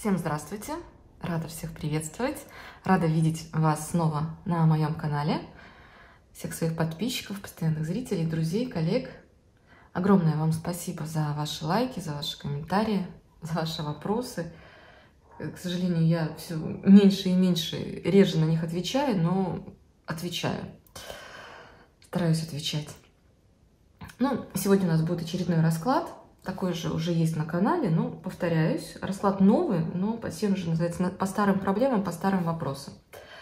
Всем здравствуйте! Рада всех приветствовать, рада видеть вас снова на моем канале, всех своих подписчиков, постоянных зрителей, друзей, коллег. Огромное вам спасибо за ваши лайки, за ваши комментарии, за ваши вопросы. К сожалению, я все меньше и меньше, реже на них отвечаю, но отвечаю. Стараюсь отвечать. Сегодня у нас будет очередной расклад. Такой же уже есть на канале, но, повторяюсь, расклад новый, но он же называется «По старым проблемам, по старым вопросам».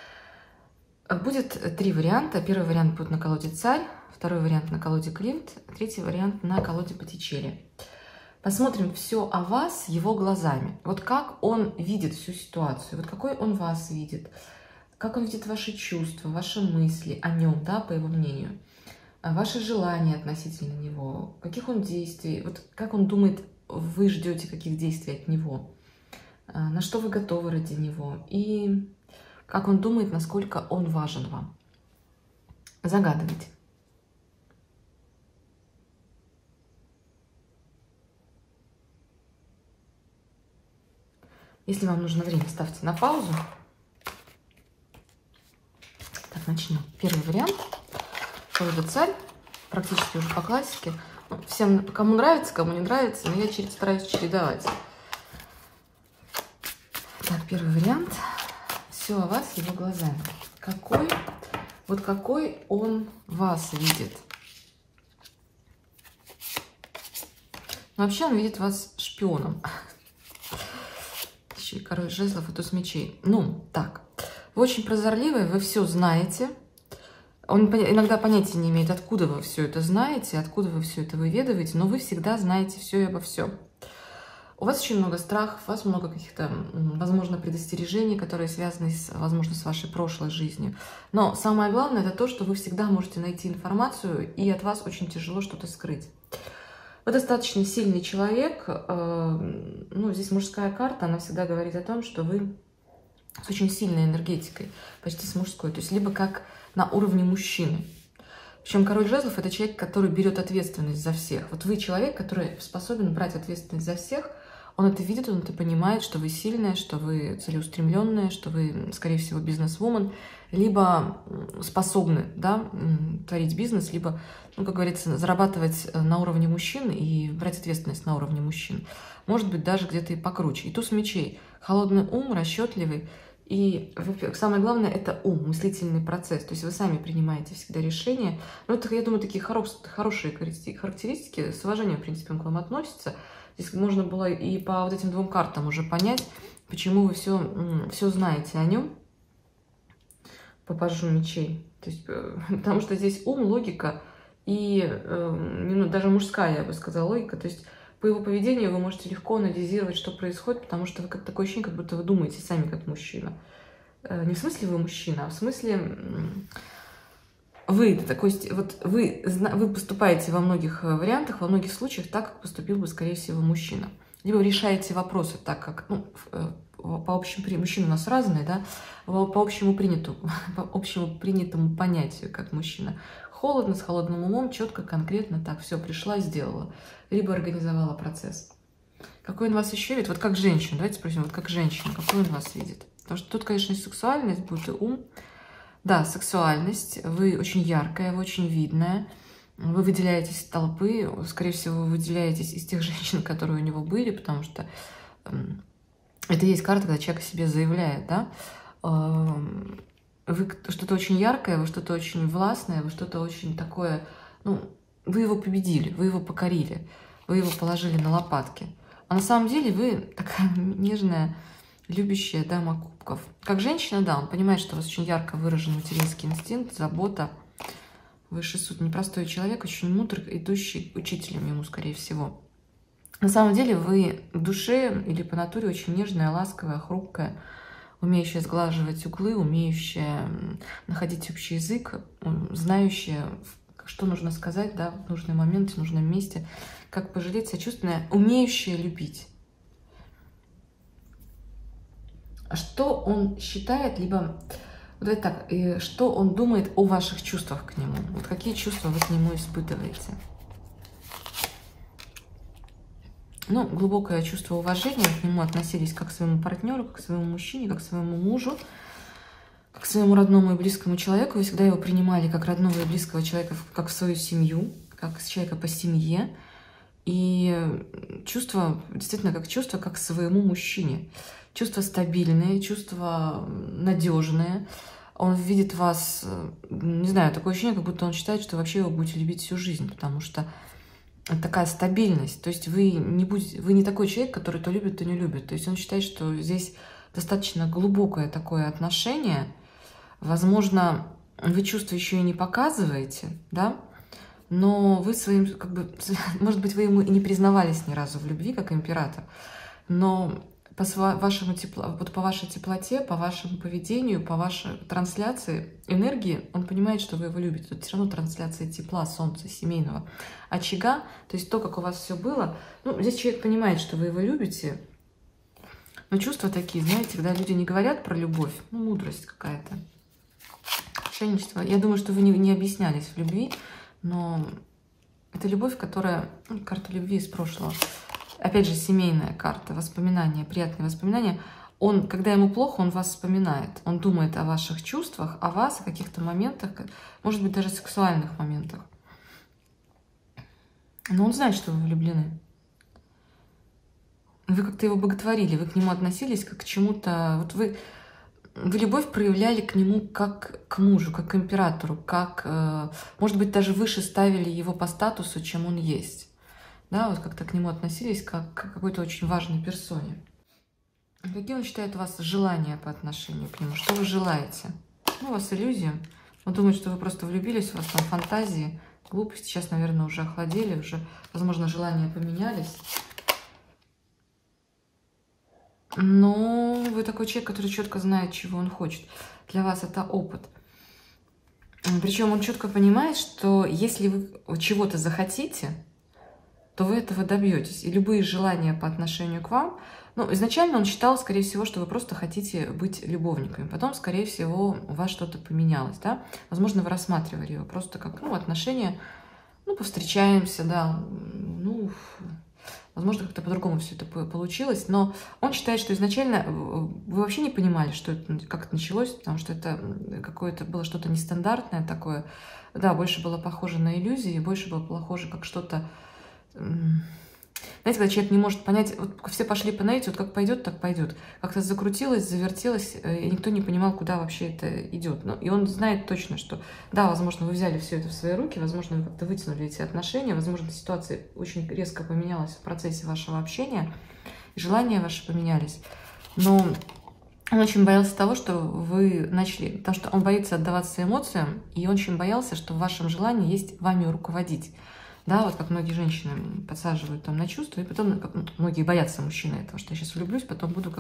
Будет три варианта. Первый вариант будет на колоде «Царь», второй вариант на колоде «Клинт», третий вариант на колоде «Боттичелли». Посмотрим все о вас его глазами. Вот как он видит всю ситуацию, вот какой он вас видит, как он видит ваши чувства, ваши мысли о нем, да, по его мнению. Ваши желания относительно него, каких он действий, вот как он думает, вы ждете каких действий от него, на что вы готовы ради него, и как он думает, насколько он важен вам. Загадывайте. Если вам нужно время, ставьте на паузу. Так, начнем. Первый вариант. Колода «Царь», практически уже по классике. Всем, кому нравится, кому не нравится, но я стараюсь чередовать. Так, первый вариант. Все о вас его глазами. Какой он вас видит? Вообще он видит вас шпионом. Еще и король жезлов и туз мечей. Так. Вы очень прозорливые, вы все знаете. Он иногда понятия не имеет, откуда вы все это знаете, откуда вы все это выведываете, но вы всегда знаете все и обо всем. У вас очень много страхов, у вас много каких-то, возможно, предостережений, которые связаны, возможно, с вашей прошлой жизнью. Но самое главное, это то, что вы всегда можете найти информацию, и от вас очень тяжело что-то скрыть. Вы достаточно сильный человек. Здесь мужская карта, она всегда говорит о том, что вы с очень сильной энергетикой, почти с мужской, то есть либо как на уровне мужчины. Причем король жезлов — это человек, который берет ответственность за всех. Вот вы человек, который способен брать ответственность за всех, он это видит, он это понимает, что вы сильная, что вы целеустремленная, что вы, скорее всего, бизнес-вумен, либо способны, да, творить бизнес, либо, как говорится, зарабатывать на уровне мужчин и брать ответственность на уровне мужчин. Может быть, даже где-то и покруче. И туз мечей. Холодный ум, расчетливый. И самое главное — это ум, мыслительный процесс. То есть вы сами принимаете всегда решения. Это, я думаю, такие хорошие характеристики. С уважением, в принципе, он к вам относится. Здесь можно было и по вот этим двум картам уже понять, почему вы все знаете о нем. По пажу мечей. То есть, потому что здесь ум, логика и даже мужская, я бы сказала, логика. То есть по его поведению вы можете легко анализировать, что происходит, потому что вы как такое ощущение, как будто вы думаете сами как мужчина. Не в смысле вы мужчина, а в смысле вы поступаете во многих вариантах, во многих случаях так, как поступил бы, скорее всего, мужчина. Либо вы решаете вопросы так, как, по общему мужчины у нас разные, да, по общему принятому понятию, как мужчина. Холодно, с холодным умом, четко, конкретно, так, все, пришла, сделала. Либо организовала процесс. Какой он вас еще видит? Вот как женщина, давайте спросим, вот как женщина, какой он вас видит? Потому что тут, конечно, сексуальность будет и ум. Да, сексуальность, вы очень яркая, вы очень видная, вы выделяетесь из толпы, скорее всего, вы выделяетесь из тех женщин, которые у него были, потому что это есть карта, когда человек о себе заявляет, да? Вы что-то очень яркое, вы что-то очень властное, вы что-то очень такое, вы его победили, вы его покорили, вы его положили на лопатки. А на самом деле вы такая нежная, любящая дама кубков. Как женщина, да, он понимает, что у вас очень ярко выражен материнский инстинкт, забота. Высший суд, непростой человек, очень мудрый, идущий учителем ему, скорее всего. На самом деле вы в душе или по натуре очень нежная, ласковая, хрупкая, умеющая сглаживать углы, умеющая находить общий язык, знающая, что нужно сказать, да, в нужный момент, в нужном месте, как пожалеть, сочувственная, умеющая любить. Что он считает, либо давайте так, что он думает о ваших чувствах к нему? Вот какие чувства вы к нему испытываете? Ну, глубокое чувство уважения, к нему относились как к своему партнеру, как к своему мужчине, как к своему мужу, как к своему родному и близкому человеку. Вы всегда его принимали как родного и близкого человека, как в свою семью, как человека по семье. И чувство, действительно, как к своему мужчине. Чувство стабильное, чувство надежное. Он видит вас, не знаю, такое ощущение, как будто он считает, что вообще вы будете любить всю жизнь, потому что такая стабильность. То есть вы не такой человек, который то любит, то не любит. То есть он считает, что здесь достаточно глубокое такое отношение. Возможно, вы чувства еще и не показываете, да? Но вы своим, как бы, может быть, вы ему и не признавались ни разу в любви, как император, но по вашему вот по вашей теплоте, по вашему поведению, по вашей трансляции энергии, он понимает, что вы его любите. Тут все равно трансляция тепла, солнца, семейного очага, то есть то, как у вас все было. Ну, здесь человек понимает, что вы его любите, но чувства такие, знаете, когда люди не говорят про любовь, ну, мудрость какая-то, мошенничество. Я думаю, что вы не объяснялись в любви, но это любовь, которая... Ну, карта любви из прошлого. Опять же, семейная карта, воспоминания, приятные воспоминания. Он, когда ему плохо, он вас вспоминает. Он думает о ваших чувствах, о вас, о каких-то моментах, может быть, даже сексуальных моментах. Но он знает, что вы влюблены. Вы как-то его боготворили, вы к нему относились как к чему-то... Вот вы любовь проявляли к нему как к мужу, как к императору, как, может быть, даже выше ставили его по статусу, чем он есть. Да, вот как-то к нему относились как к какой-то очень важной персоне. Какие он считает у вас желания по отношению к нему? Что вы желаете? Ну, у вас иллюзия. Он думает, что вы просто влюбились, у вас там фантазии, глупости. Сейчас, наверное, уже охладели, уже, возможно, желания поменялись. Но вы такой человек, который четко знает, чего он хочет. Для вас это опыт. Причем он четко понимает, что если вы чего-то захотите, то вы этого добьетесь. И любые желания по отношению к вам... Ну, изначально он считал, скорее всего, что вы просто хотите быть любовниками. Потом, скорее всего, у вас что-то поменялось, да? Возможно, вы рассматривали его просто как, ну, отношения, ну, повстречаемся, да, ну... Возможно, как-то по-другому все это получилось, но он считает, что изначально вы вообще не понимали, что это, как это началось, потому что это какое-то было что-то нестандартное такое. Да, больше было похоже на иллюзии, больше было похоже как что-то... Знаете, когда человек не может понять, вот все пошли по наитию, вот как пойдет, так пойдет. Как-то закрутилось, завертелось, и никто не понимал, куда вообще это идет. Ну, и он знает точно, что да, возможно, вы взяли все это в свои руки, возможно, вы как-то вытянули эти отношения, возможно, ситуация очень резко поменялась в процессе вашего общения, и желания ваши поменялись. Но он очень боялся того, что вы начали, потому что он боится отдаваться эмоциям, и он очень боялся, что в вашем желании есть вами руководить. Да, вот как многие женщины подсаживают там на чувства, и потом, многие боятся мужчины этого, что я сейчас влюблюсь, потом буду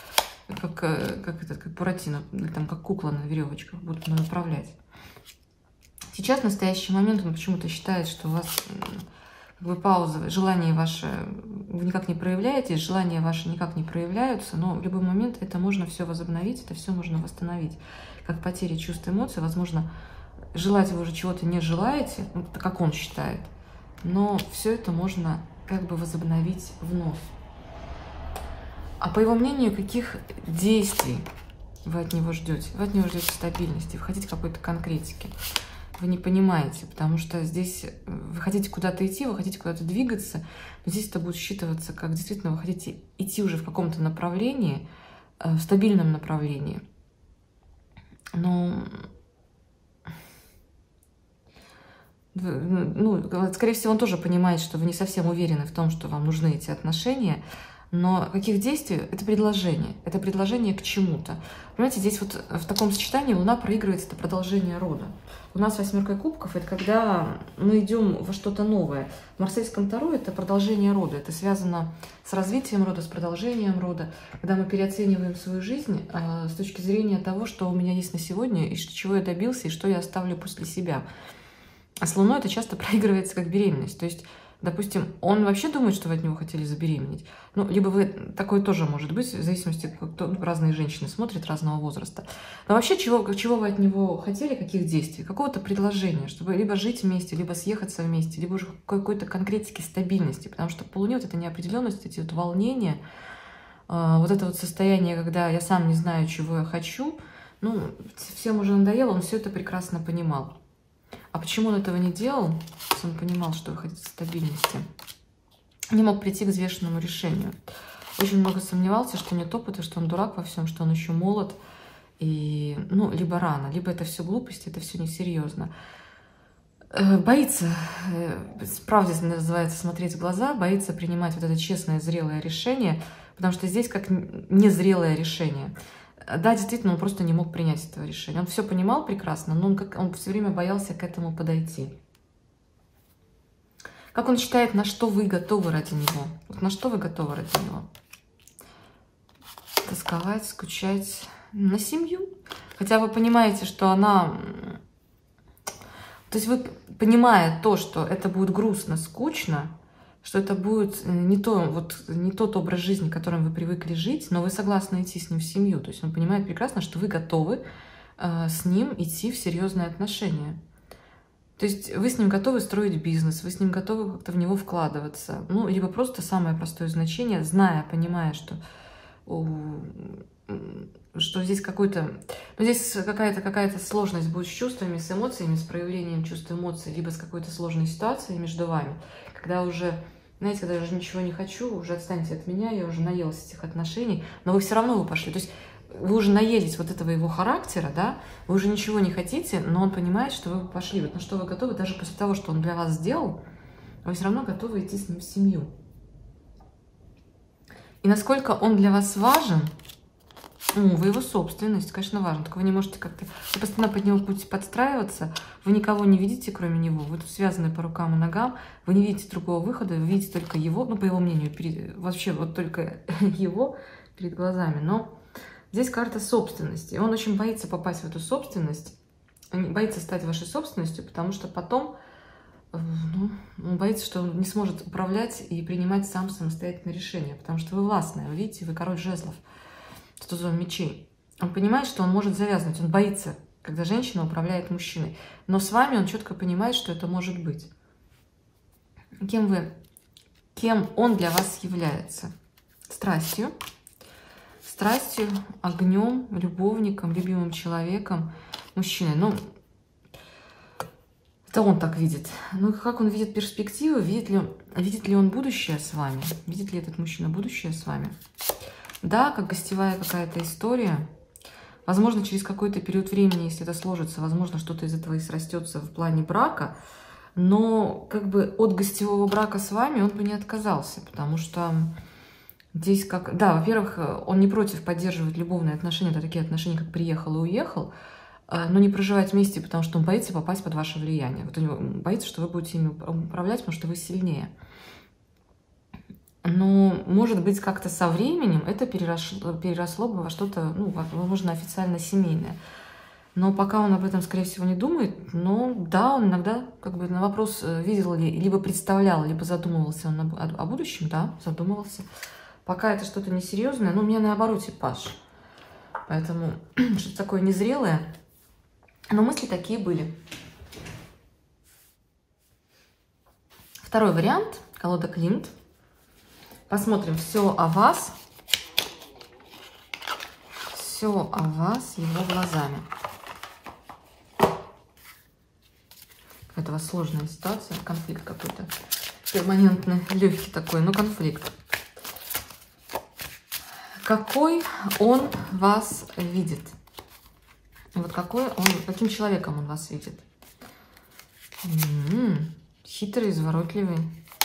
как Буратино, или там как кукла на веревочках, буду направлять. Сейчас, в настоящий момент, он почему-то считает, что у вас как бы пауза, желание ваше, вы никак не проявляете, желания ваши никак не проявляются, но в любой момент это можно все возобновить, это все можно восстановить. Как потери чувств, эмоций, возможно, желать вы уже чего-то не желаете, как он считает, но все это можно как бы возобновить вновь. А по его мнению, каких действий вы от него ждете? Вы от него ждете стабильности, вы хотите какой-то конкретики. Вы не понимаете, потому что здесь вы хотите куда-то идти, вы хотите куда-то двигаться, но здесь это будет считываться, как действительно вы хотите идти уже в каком-то направлении, в стабильном направлении. Но... Ну, скорее всего, он тоже понимает, что вы не совсем уверены в том, что вам нужны эти отношения, но каких действий? Это предложение к чему-то. Понимаете, здесь вот в таком сочетании Луна проигрывается, это продолжение рода. У нас 8 кубков — это когда мы идем во что-то новое. В марсельском таро это продолжение рода, это связано с развитием рода, с продолжением рода, когда мы переоцениваем свою жизнь с точки зрения того, что у меня есть на сегодня, и чего я добился, и что я оставлю после себя. А с Луной это часто проигрывается как беременность. То есть Допустим, он вообще думает, что вы от него хотели забеременеть. Ну, либо вы, такое тоже может быть, в зависимости, кто, ну, разные женщины смотрят разного возраста. Но вообще, чего вы от него хотели, каких действий? Какого-то предложения, чтобы либо жить вместе, либо съехаться вместе, либо уже какой-то конкретики, стабильности. Потому что по Луне вот эта неопределенность, эти вот волнения, вот это вот состояние, когда я сам не знаю, чего я хочу, ну, всем уже надоело, он все это прекрасно понимал. А почему он этого не делал? Он понимал, что вы хотите стабильности. Не мог прийти к взвешенному решению. Очень много сомневался, что нет опыта, что он дурак во всем, что он еще молод. И, ну, либо рано, либо это все глупости, это все несерьезно. Боится, правде называется, смотреть в глаза, боится принимать вот это честное, зрелое решение, потому что здесь как незрелое решение. Да, действительно, он просто не мог принять этого решения. Он все понимал прекрасно, но он все время боялся к этому подойти. Как он считает, на что вы готовы ради него? Вот на что вы готовы ради него? Тосковать, скучать на семью. Хотя вы понимаете, что она... То есть вы, понимая то, что это будет грустно, скучно, что это будет не тот образ жизни, которым вы привыкли жить, но вы согласны идти с ним в семью. То есть он понимает прекрасно, что вы готовы с ним идти в серьезные отношения. То есть вы с ним готовы строить бизнес, вы с ним готовы как-то в него вкладываться. Ну, либо просто самое простое значение, зная, понимая, что здесь здесь какая-то сложность будет с чувствами, с эмоциями, с проявлением чувств, эмоций, либо с какой-то сложной ситуацией между вами, когда уже, знаете, когда я уже ничего не хочу, уже отстаньте от меня, я уже наелась этих отношений, но вы все равно пошли. То есть вы уже наелись вот этого его характера, да, вы уже ничего не хотите, но он понимает, что вы пошли, вот на что вы готовы, даже после того, что он для вас сделал, вы все равно готовы идти с ним в семью. И насколько он для вас важен, вы его собственность, конечно, важно, только вы не можете как-то, вы постоянно под него будете подстраиваться, вы никого не видите, кроме него, вы тут связаны по рукам и ногам, вы не видите другого выхода, вы видите только его, ну, по его мнению, вообще вот только его перед глазами, но здесь карта собственности, он очень боится попасть в эту собственность, он боится стать вашей собственностью, потому что потом, он боится, что он не сможет управлять и принимать сам самостоятельное решение, потому что вы властная, вы видите, вы король жезлов, тузом мечей. Он понимает, что он может завязнуть, он боится, когда женщина управляет мужчиной. Но с вами он четко понимает, что это может быть. Кем он для вас является? Страстью, огнем, любовником, любимым человеком, мужчиной. Ну, это он так видит. Ну, как он видит перспективы, видит ли он будущее с вами? Видит ли этот мужчина будущее с вами? Да, как гостевая какая-то история. Возможно, через какой-то период времени, если это сложится, возможно, что-то из этого и срастется в плане брака. Но как бы от гостевого брака с вами он бы не отказался, потому что здесь да, во-первых, он не против поддерживать любовные отношения, это такие отношения, как приехал и уехал, но не проживать вместе, потому что он боится попасть под ваше влияние. Вот он боится, что вы будете ими управлять, потому что вы сильнее. Но, может быть, как-то со временем это переросло бы во что-то, ну, возможно, официально семейное. Но пока он об этом, скорее всего, не думает. Но да, он иногда как бы на вопрос, видел ли, либо представлял, либо задумывался он о будущем, да, задумывался. Пока это что-то несерьезное, но у меня наоборот типаж. Поэтому что-то такое незрелое. Но мысли такие были. Второй вариант, колода Климт. Посмотрим все о вас его глазами. Это у вас сложная ситуация, конфликт какой-то, перманентный, легкий такой, но конфликт. Какой он вас видит? Вот каким человеком он вас видит? Хитрый, изворотливый.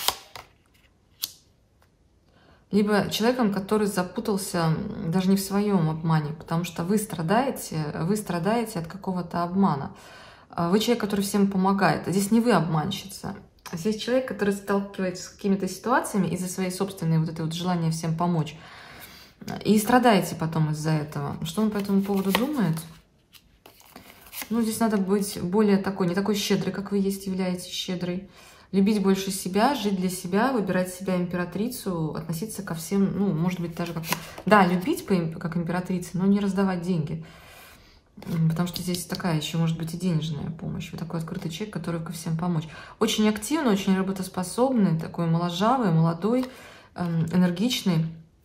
Либо человеком, который запутался даже не в своем обмане, потому что вы страдаете от какого-то обмана. Вы человек, который всем помогает. Здесь не вы обманщица. Здесь человек, который сталкивается с какими-то ситуациями из-за своей собственной вот этой вот желания всем помочь. И страдаете потом из-за этого. Что он по этому поводу думает? Ну, здесь надо быть более такой, не такой щедрый, как вы есть, являетесь щедрой. Любить больше себя, жить для себя, выбирать себя императрицу, относиться ко всем, ну, может быть, даже как-то... Да, любить как императрица, но не раздавать деньги. Потому что здесь такая еще может быть и денежная помощь. Вы такой открытый человек, который ко всем помочь. Очень активный, очень работоспособный, такой моложавый, молодой, энергичный.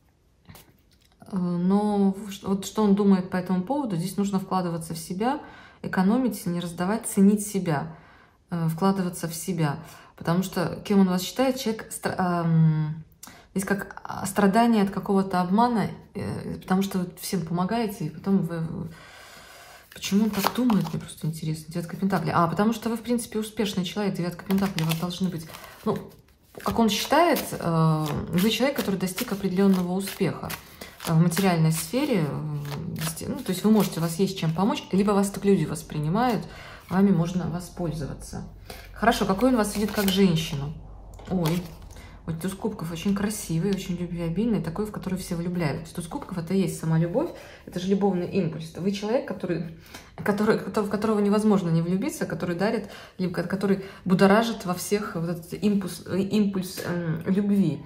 Но вот что он думает по этому поводу, здесь нужно вкладываться в себя, экономить, не раздавать, ценить себя, вкладываться в себя. Потому что кем он вас считает, человек, здесь как страдание от какого-то обмана, потому что вы всем помогаете, и потом вы... Почему он так думает, мне просто интересно. Девятка Пентаклей. Потому что вы, в принципе, успешный человек. Девятка Пентаклей, у вас должны быть... Ну, как он считает, вы человек, который достиг определенного успеха в материальной сфере. Ну, то есть вы можете, у вас есть чем помочь, либо вас так люди воспринимают, вами можно воспользоваться. Хорошо, какой он вас видит как женщину? Ой, вот туз кубков очень красивый, очень любвеобильный, такой, в который все влюбляются. Туз кубков — это и есть сама любовь, это же любовный импульс. Вы человек, в которого невозможно не влюбиться, который дарит, либо который будоражит во всех вот этот импульс любви.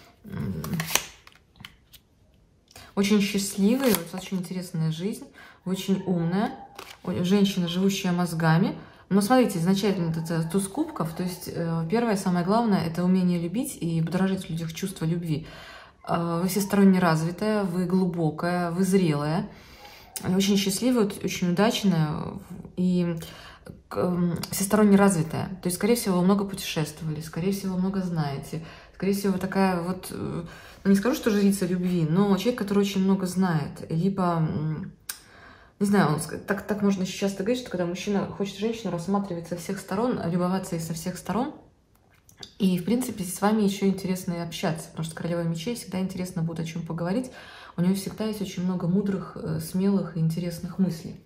Очень счастливый, очень интересная жизнь, очень умная, женщина, живущая мозгами. Но смотрите, изначально это туз кубков, то есть первое, самое главное, это умение любить и будоражить в людях чувство любви. Вы всесторонне развитая, вы глубокая, вы зрелая, очень счастливая, очень удачная и всесторонне развитая. То есть, скорее всего, вы много путешествовали, скорее всего, много знаете, скорее всего, вы такая вот, ну, не скажу, что жрица любви, но человек, который очень много знает, либо... Не знаю, так можно часто говорить, что когда мужчина хочет женщину рассматривать со всех сторон, любоваться ей со всех сторон, и, в принципе, с вами еще интересно и общаться, потому что королева мечей всегда интересно будет о чем поговорить, у нее всегда есть очень много мудрых, смелых и интересных мыслей.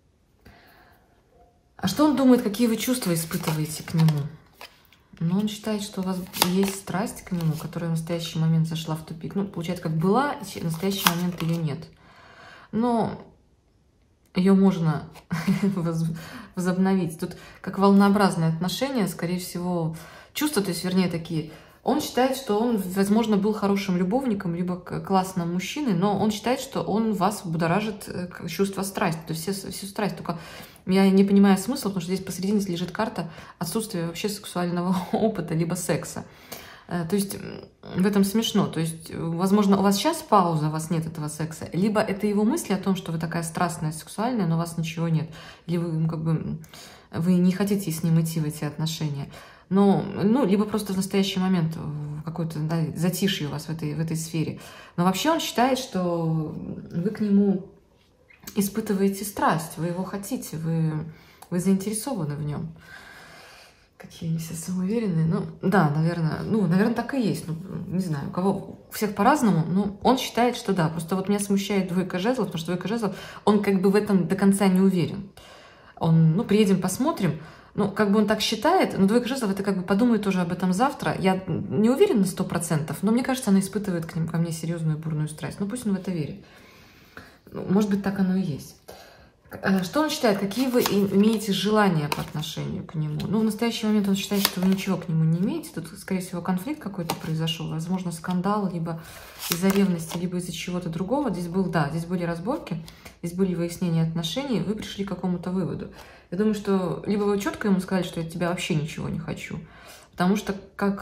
А что он думает, какие вы чувства испытываете к нему? Ну, он считает, что у вас есть страсть к нему, которая в настоящий момент зашла в тупик. Ну, получается, как была, в настоящий момент ее нет. Но... ее можно возобновить. Тут как волнообразные отношения, скорее всего, чувства, то есть, вернее, такие. Он считает, что он, возможно, был хорошим любовником, либо классным мужчиной, но он считает, что он вас будоражит чувство страсти, то есть всю страсть. Только я не понимаю смысла, потому что здесь посередине лежит карта отсутствия вообще сексуального опыта, либо секса. То есть в этом смешно. То есть, возможно, у вас сейчас пауза, у вас нет этого секса, либо это его мысли о том, что вы такая страстная, сексуальная, но у вас ничего нет. Или вы, как бы, вы не хотите с ним идти в эти отношения. Но, ну, либо просто в настоящий момент какой-то, да, затишье у вас в этой сфере. Но вообще он считает, что вы к нему испытываете страсть, вы его хотите, вы заинтересованы в нем. Какие они все самоуверенные. Ну, да, наверное, так и есть. Ну, не знаю, у кого, всех по-разному. Но он считает, что да. Просто вот меня смущает двойка жезлов, потому что двойка жезлов, он как бы в этом до конца не уверен. Он, ну, приедем, посмотрим. Ну, как бы он так считает, но двойка жезлов, это как бы подумает тоже об этом завтра. Я не уверена на 100%, но мне кажется, она испытывает ко мне серьезную бурную страсть. Ну, пусть он в это верит. Ну, может быть, так оно и есть. Что он считает? Какие вы имеете желания по отношению к нему? Ну, в настоящий момент он считает, что вы ничего к нему не имеете. Тут, скорее всего, конфликт какой-то произошел. Возможно, скандал, либо из-за ревности, либо из-за чего-то другого. Здесь были разборки, здесь были выяснения отношений. Вы пришли к какому-то выводу. Я думаю, что либо вы четко ему сказали, что я от тебя вообще ничего не хочу. Потому что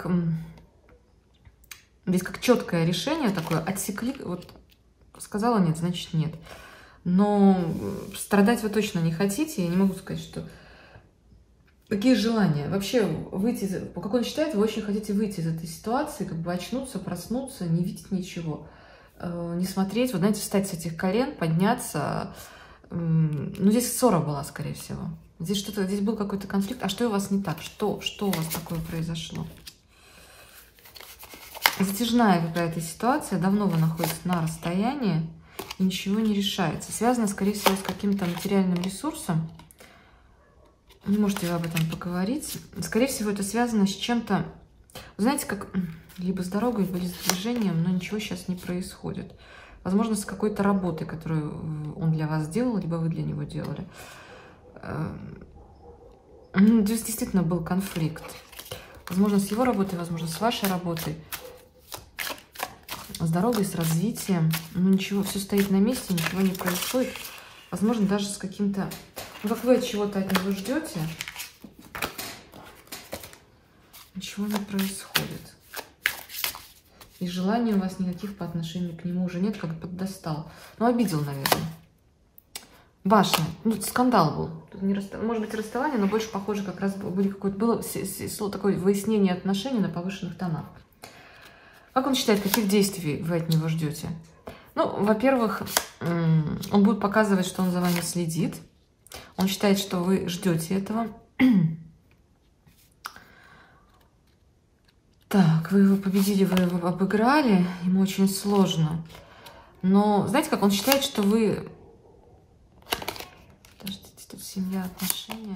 здесь как четкое решение такое, отсекли, вот сказала нет, значит нет. Но страдать вы точно не хотите. Я не могу сказать, что... Какие желания? Вообще, как он считает, вы очень хотите выйти из этой ситуации, как бы очнуться, проснуться, не видеть ничего. Не смотреть, вот знаете, встать с этих колен, подняться. Ну, здесь ссора была, скорее всего. Здесь был какой-то конфликт. А что у вас не так? Что у вас такое произошло? Затяжная какая-то ситуация. Давно вы находитесь на расстоянии. И ничего не решается. Связано, скорее всего, с каким-то материальным ресурсом. Не можете вы об этом поговорить. Скорее всего, это связано с чем-то, знаете, как либо с дорогой, либо с движением, но ничего сейчас не происходит. Возможно, с какой-то работой, которую он для вас делал, либо вы для него делали. Здесь действительно был конфликт. Возможно, с его работой, возможно, с вашей работой. С дорогой, с развитием. Ну, ничего, все стоит на месте, ничего не происходит. Возможно, даже с каким-то... Ну, как вы от чего-то от него ждете, ничего не происходит. И желания у вас никаких по отношению к нему уже нет, как поддостал. Ну, обидел, наверное. Башня. Ну, скандал был. Тут не может быть, расставание, но больше похоже, как раз было такое выяснение отношений на повышенных тонах. Как он считает, каких действий вы от него ждете? Ну, во-первых, он будет показывать, что он за вами следит. Он считает, что вы ждете этого. Так, вы его победили, вы его обыграли. Ему очень сложно. Но знаете, как он считает, что вы... Подождите, тут семья, отношения.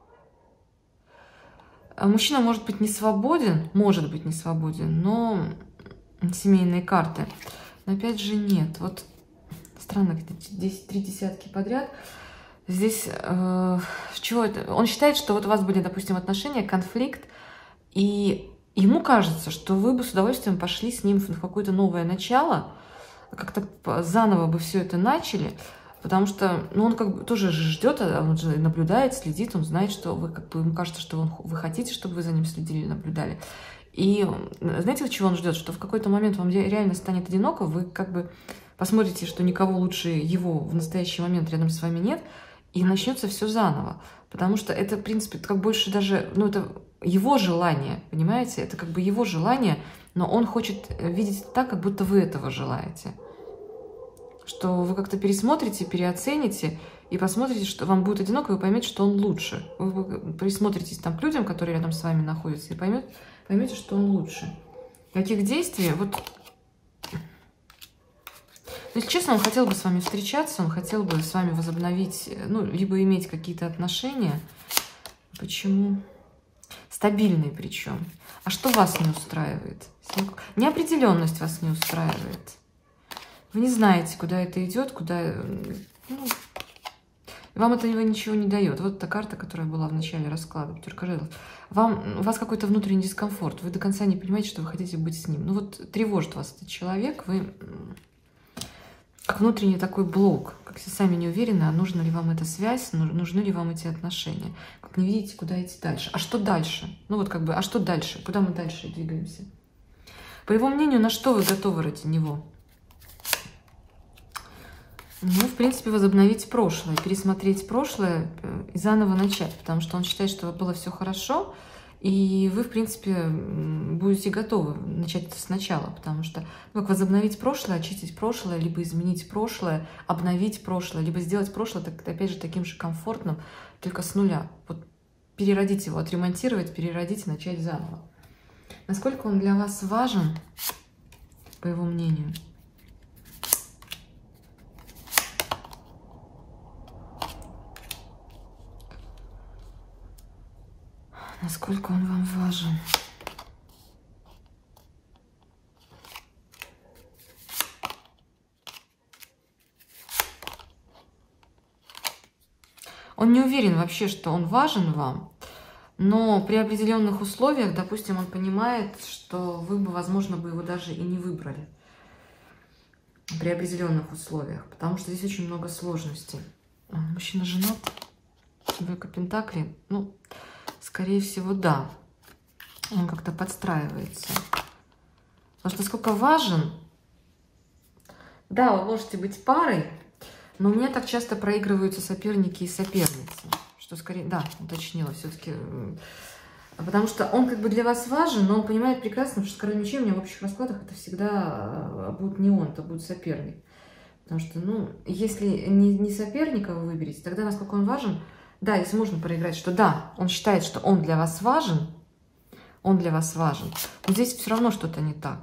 Мужчина может быть не свободен, но семейные карты. Но опять же нет. Вот странно, здесь 3 десятки подряд. Здесь чего это? Он считает, что вот у вас были, допустим, отношения, конфликт, и ему кажется, что вы бы с удовольствием пошли с ним в какое-то новое начало, как-то заново бы все это начали, потому что, ну, он как бы тоже ждет, он же наблюдает, следит, он знает, что вы, как бы, ему кажется, что вы хотите, чтобы вы за ним следили, наблюдали. И знаете, чего он ждет? Что в какой-то момент вам реально станет одиноко, вы как бы посмотрите, что никого лучше его в настоящий момент рядом с вами нет, и начнется все заново. Потому что это, в принципе, как больше даже, ну, это его желание, понимаете? Это как бы его желание, но он хочет видеть так, как будто вы этого желаете. Что вы как-то пересмотрите, переоцените и посмотрите, что вам будет одиноко, и вы поймете, что он лучше. Вы присмотритесь там к людям, которые рядом с вами находятся, и поймете, что он лучше. Каких действий? Вот... Если честно, он хотел бы с вами встречаться, он хотел бы с вами возобновить, ну, либо иметь какие-то отношения. Почему? Стабильные причем. А что вас не устраивает? Неопределенность вас не устраивает. Вы не знаете, куда это идет, куда... Ну, вам это ничего не дает. Вот эта карта, которая была в начале расклада, у вас какой-то внутренний дискомфорт. Вы до конца не понимаете, что вы хотите быть с ним. Ну вот тревожит вас этот человек, вы... Как внутренний такой блок, как если сами не уверены, а нужна ли вам эта связь, нужны ли вам эти отношения. Как не видите, куда идти дальше. А что дальше? Ну вот как бы, а что дальше? Куда мы дальше двигаемся? По его мнению, на что вы готовы ради него? Ну, в принципе, возобновить прошлое, пересмотреть прошлое и заново начать, потому что он считает, что было все хорошо, и вы, в принципе, будете готовы начать это сначала, потому что, ну, как возобновить прошлое, очистить прошлое, либо изменить прошлое, обновить прошлое, либо сделать прошлое, так, опять же, таким же комфортным, только с нуля. Вот переродить его, отремонтировать, переродить и начать заново. Насколько он для вас важен, по его мнению? Насколько он вам важен? Он не уверен вообще, что он важен вам, но при определенных условиях, допустим, он понимает, что вы бы, возможно, бы его даже и не выбрали. При определенных условиях, потому что здесь очень много сложностей. Мужчина женат, двойка пентаклей, ну... Скорее всего, да. Он как-то подстраивается. Потому что насколько важен... Да, вы можете быть парой, но у меня так часто проигрываются соперники и соперницы. Что скорее... Да, уточнила все-таки. Потому что он как бы для вас важен, но он понимает прекрасно, что с королем мечей у меня в общих раскладах это всегда будет не он, это будет соперник. Потому что, ну, если не соперника вы выберете, тогда насколько он важен... Да, если можно проиграть, что да, он считает, что он для вас важен, но здесь все равно что-то не так.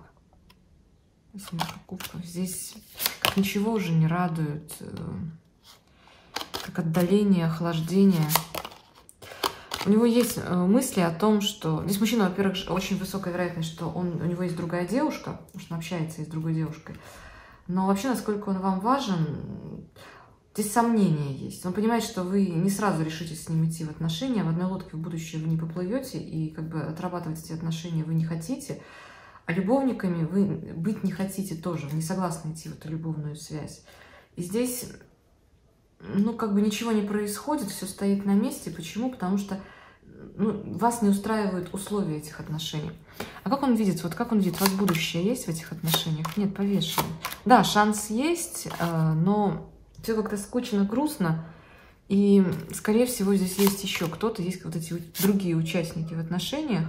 Здесь как ничего уже не радует, как отдаление, охлаждение. У него есть мысли о том, что... Здесь мужчина, во-первых, очень высокая вероятность, что у него есть другая девушка, потому что он общается с другой девушкой. Но вообще, насколько он вам важен... Здесь сомнения есть. Он понимает, что вы не сразу решитесь с ним идти в отношения, в одной лодке в будущее вы не поплывете, и как бы отрабатывать эти отношения вы не хотите, а любовниками вы быть не хотите тоже, не согласны идти в эту любовную связь. И здесь, ну, как бы ничего не происходит, все стоит на месте. Почему? Потому что вас не устраивают условия этих отношений. А как он видит? Вот как он видит? У вас будущее есть в этих отношениях? Нет, повешенный. Да, шанс есть, но все как-то скучно, грустно. И, скорее всего, здесь есть еще кто-то, есть вот эти другие участники в отношениях.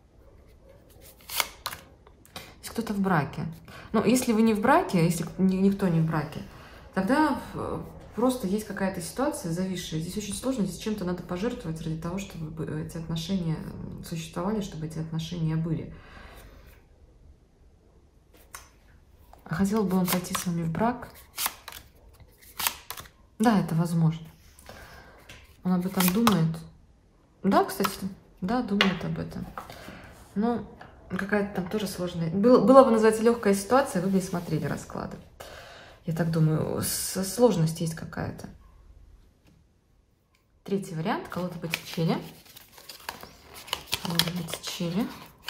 Есть кто-то в браке. Но если вы не в браке, если никто не в браке, тогда просто есть какая-то ситуация зависшая. Здесь очень сложно, здесь чем-то надо пожертвовать ради того, чтобы эти отношения существовали, чтобы эти отношения были. А хотел бы он пойти с вами в брак? Да, это возможно. Он об этом думает. Да, кстати, да, думает об этом. Но какая-то там тоже сложная. Была бы, называется, легкая ситуация, вы бы не смотрели расклады. Я так думаю, сложность есть какая-то. Третий вариант. Колода Боттичелли. Колода Боттичелли.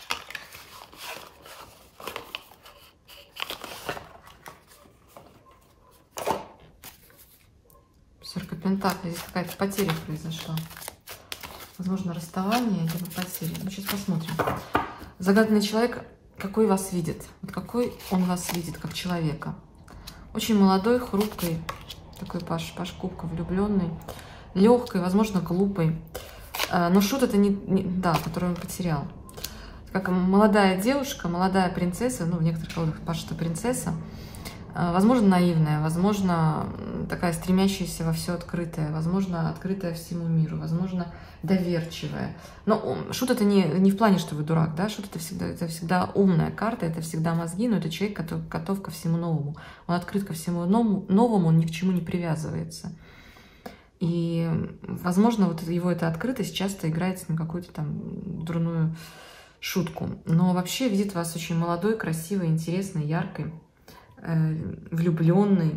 Пятерка Пентаклей. Здесь какая-то потеря произошла. Возможно, расставание, либо потеря. Ну, сейчас посмотрим. Загаданный человек, какой вас видит? Вот какой он вас видит, как человека? Очень молодой, хрупкий, такой паш кубка, влюбленный, легкой, возможно, глупой. Но шут это да, которую он потерял. Как молодая девушка, молодая принцесса, ну, в некоторых колодах паш это принцесса, возможно, наивная, возможно, такая стремящаяся во все открытое, возможно, открытая всему миру, возможно, доверчивая. Но шут это не в плане, что вы дурак, да, шут это всегда умная карта, это всегда мозги, но это человек, который готов ко всему новому. Он открыт ко всему новому, он ни к чему не привязывается. И, возможно, вот его эта открытость часто играет с ним какую-то там дурную шутку. Но вообще видит вас очень молодой, красивой, интересной, яркой, влюбленный,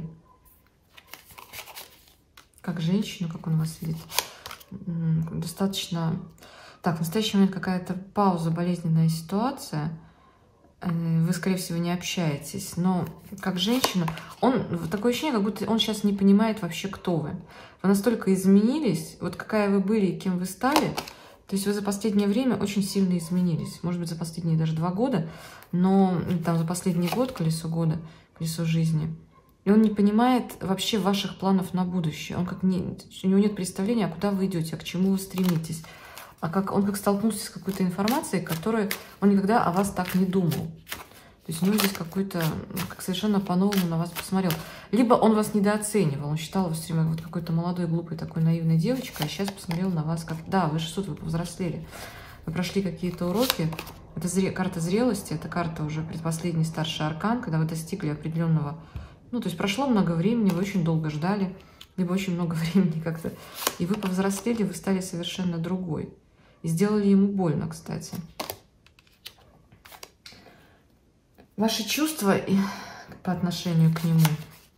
как женщину, как он вас видит, достаточно... Так, в настоящий момент какая-то пауза, болезненная ситуация, вы, скорее всего, не общаетесь, но как женщина, такое ощущение, как будто он сейчас не понимает вообще, кто вы. Вы настолько изменились, вот какая вы были и кем вы стали, то есть вы за последнее время очень сильно изменились, может быть, за последние даже 2 года, но там за последний год, колесо года, колесо жизни. И он не понимает вообще ваших планов на будущее. У него нет представления, а куда вы идете, а к чему вы стремитесь. Он как столкнулся с какой-то информацией, которую он никогда о вас так не думал. То есть у него здесь какой-то, как совершенно по-новому на вас посмотрел. Либо он вас недооценивал, он считал вас все время вот какой-то молодой, глупой, такой наивной девочкой, а сейчас посмотрел на вас как... Да, вы 600, вы повзрослели. Вы прошли какие-то уроки. Это карта зрелости, это карта уже предпоследний старший аркан, когда вы достигли определенного... Ну, то есть прошло много времени, вы очень долго ждали, либо очень много времени как-то. И вы повзрослели, вы стали совершенно другой. И сделали ему больно, кстати. Ваши чувства по отношению к нему.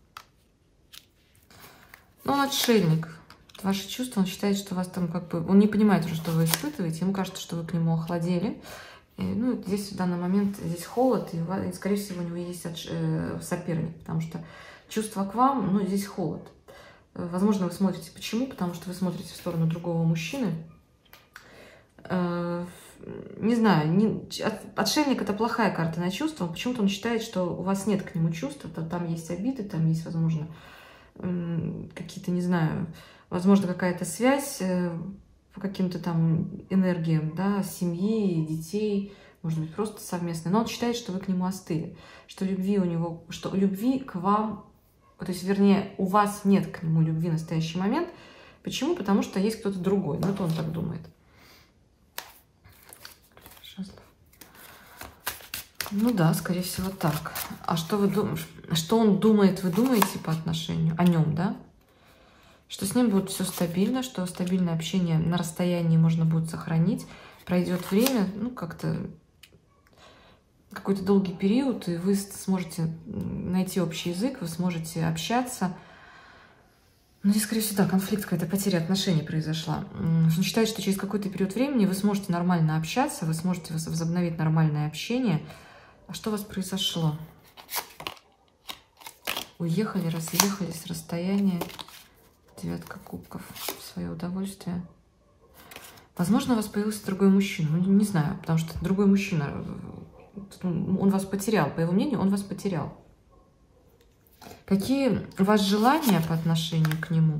Ну, он отшельник. Ваши чувства, он считает, что вас там как бы... Он не понимает уже, что вы испытываете. Ему кажется, что вы к нему охладели. Ну, здесь в данный момент здесь холод, и, скорее всего, у него есть соперник, потому что чувство к вам, ну, здесь холод. Возможно, вы смотрите. Почему? Потому что вы смотрите в сторону другого мужчины. Не знаю, отшельник — это плохая карта на чувства. Почему-то он считает, что у вас нет к нему чувств, там есть обиды, там есть, возможно, какие-то, не знаю, возможно, какая-то связь по каким-то там энергиям, да, семьи, детей, может быть, просто совместно. Но он считает, что вы к нему остыли, что любви у него, что любви к вам, то есть, вернее, у вас нет к нему любви в настоящий момент. Почему? Потому что есть кто-то другой. Ну, это он так думает. Ну да, скорее всего, так. А что вы думаете? Что он думает, вы думаете по отношению о нем, да? Что с ним будет все стабильно, что стабильное общение на расстоянии можно будет сохранить. Пройдет время, ну, как-то какой-то долгий период, и вы сможете найти общий язык, вы сможете общаться. Ну, здесь, скорее всего, да, конфликт, какая-то потеря отношений произошла. Он считает, что через какой-то период времени вы сможете нормально общаться, вы сможете возобновить нормальное общение. А что у вас произошло? Уехали, разъехались, расстояние. Девятка кубков. В свое удовольствие. Возможно, у вас появился другой мужчина. Ну, не знаю, потому что другой мужчина, он вас потерял. По его мнению, он вас потерял. Какие у вас желания по отношению к нему?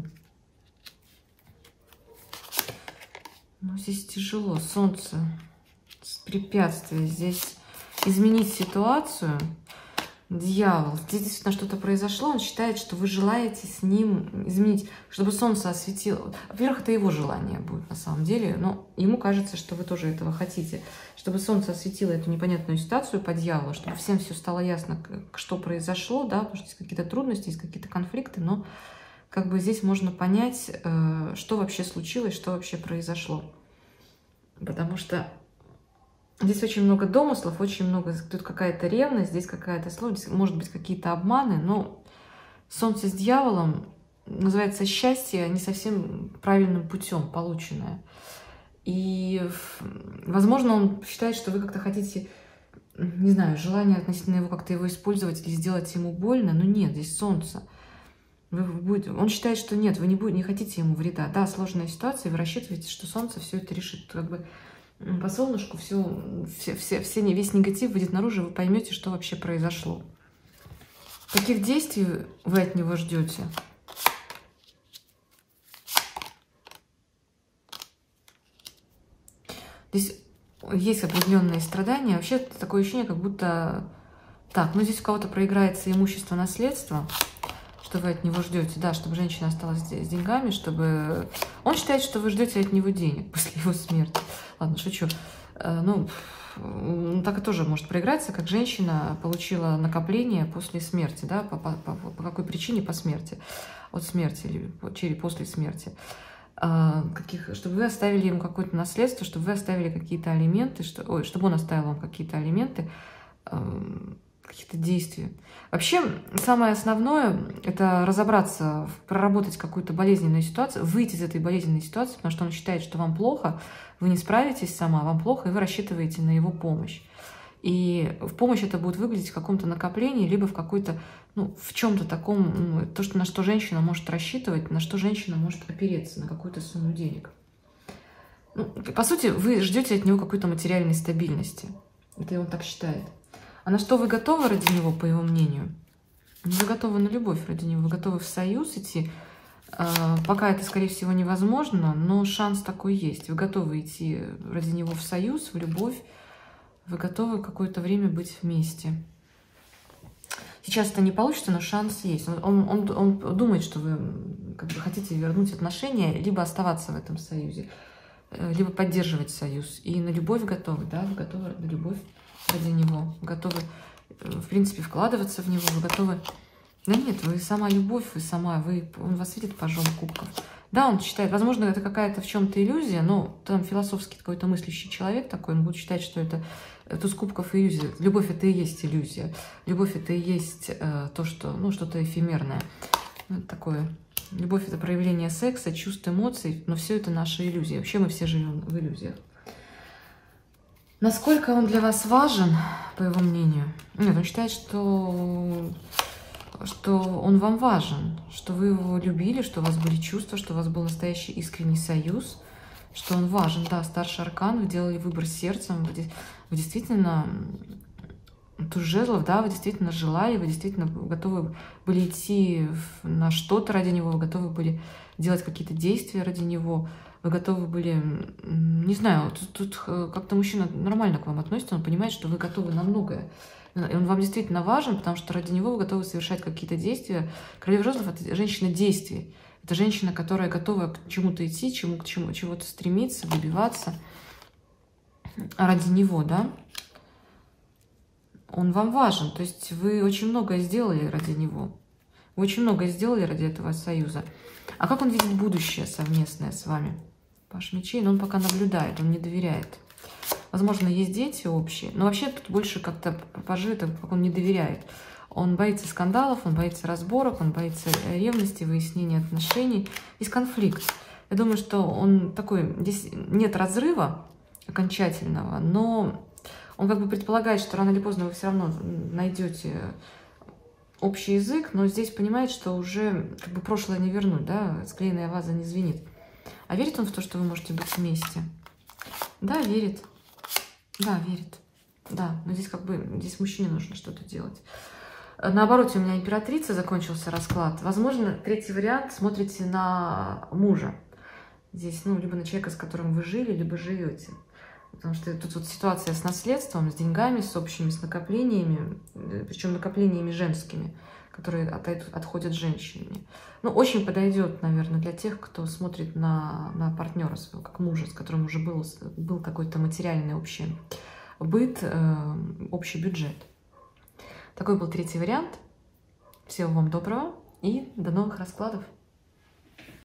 Ну, здесь тяжело. Солнце, препятствие. Здесь изменить ситуацию. Дьявол. Здесь действительно что-то произошло. Он считает, что вы желаете с ним изменить, чтобы солнце осветило. Во-первых, это его желание будет на самом деле, но ему кажется, что вы тоже этого хотите. Чтобы солнце осветило эту непонятную ситуацию по дьяволу, чтобы всем все стало ясно, что произошло, да, потому что есть какие-то трудности, есть какие-то конфликты, но как бы здесь можно понять, что вообще случилось, что вообще произошло. Потому что здесь очень много домыслов, очень много, тут какая-то ревность, здесь какая-то сложность, может быть, какие-то обманы, но солнце с дьяволом называется счастье не совсем правильным путем полученное. И, возможно, он считает, что вы как-то хотите, не знаю, желание относительно его как-то его использовать или сделать ему больно, но нет, здесь солнце. Он считает, что нет, вы не хотите ему вреда. Да, сложная ситуация, вы рассчитываете, что солнце все это решит. Как бы по солнышку весь негатив выйдет наружу, вы поймете, что вообще произошло. Каких действий вы от него ждете? Здесь есть определенные страдания. Вообще такое ощущение, как будто... Так, ну здесь у кого-то проиграется имущество, наследство, что вы от него ждете. Да, чтобы женщина осталась с деньгами, чтобы... Он считает, что вы ждете от него денег после его смерти. Ладно, шучу. Ну, так и тоже может проиграться, как женщина получила накопление после смерти, да, по какой причине? По смерти. От смерти или после смерти. Чтобы вы оставили ему какое-то наследство, чтобы вы оставили какие-то алименты, чтобы он оставил вам какие-то алименты, каких-то действий. Вообще, самое основное – это разобраться, проработать какую-то болезненную ситуацию, выйти из этой болезненной ситуации, потому что он считает, что вам плохо, вы не справитесь сама, вам плохо, и вы рассчитываете на его помощь. И в помощь это будет выглядеть в каком-то накоплении, либо в какой-то, ну, в чем-то таком, то, на что женщина может рассчитывать, на что женщина может опереться, на какую-то сумму денег. Ну, по сути, вы ждете от него какой-то материальной стабильности. Это он так считает. А на что вы готовы ради него, по его мнению? Вы готовы на любовь ради него, вы готовы в союз идти. Пока это, скорее всего, невозможно, но шанс такой есть. Вы готовы идти ради него в союз, в любовь. Вы готовы какое-то время быть вместе. Сейчас это не получится, но шанс есть. Он думает, что вы как бы хотите вернуть отношения, либо оставаться в этом союзе, либо поддерживать союз. И на любовь готовы, да, вы готовы на любовь ради него, готовы, в принципе, вкладываться в него, вы готовы... Да нет, вы сама любовь, он вас видит пажом кубков. Да, он считает, возможно, это какая-то в чем-то иллюзия, но там философский какой-то мыслящий человек такой, он будет считать, что это туз кубков иллюзия. Любовь — это и есть иллюзия. Любовь — это и есть то, что, ну, что-то эфемерное. Вот такое. Любовь — это проявление секса, чувств, эмоций, но все это наша иллюзия. Вообще мы все живем в иллюзиях. Насколько он для вас важен, по его мнению? Нет, он считает, что он вам важен, что вы его любили, что у вас были чувства, что у вас был настоящий искренний союз, что он важен. Да, старший аркан, вы делали выбор сердцем, вы действительно, туз жезлов, да, вы действительно желали, вы действительно готовы были идти на что-то ради него, вы готовы были делать какие-то действия ради него, вы готовы были, не знаю, тут как-то мужчина нормально к вам относится, он понимает, что вы готовы на многое. И он вам действительно важен, потому что ради него вы готовы совершать какие-то действия. Королева жезлов — это женщина действий. Это женщина, которая готова к чему-то идти, чего-то стремиться, добиваться ради него, да. Он вам важен, то есть вы очень многое сделали ради него. Вы очень многое сделали ради этого союза. А как он видит будущее совместное с вами? Паш мечей, но он пока наблюдает, он не доверяет. Возможно, есть дети общие, но вообще тут больше как-то пажи, это как он не доверяет. Он боится скандалов, он боится разборок, он боится ревности, выяснения отношений. Здесь конфликт. Я думаю, что он такой, здесь нет разрыва окончательного, но он как бы предполагает, что рано или поздно вы все равно найдете общий язык, но здесь понимает, что уже как бы прошлое не вернуть, да, склеенная ваза не звенит. А верит он в то, что вы можете быть вместе? Да, верит. Да, верит. Да, но здесь как бы, здесь мужчине нужно что-то делать. Наоборот, у меня императрица, закончился расклад. Возможно, третий вариант, смотрите на мужа. Здесь, ну, либо на человека, с которым вы жили, либо живете. Потому что тут вот ситуация с наследством, с деньгами, с общими, с накоплениями, причем накоплениями женскими, которые отходят женщине. Ну, очень подойдет, наверное, для тех, кто смотрит на партнера своего, как мужа, с которым уже был какой-то материальный общий быт, общий бюджет. Такой был третий вариант. Всего вам доброго и до новых раскладов.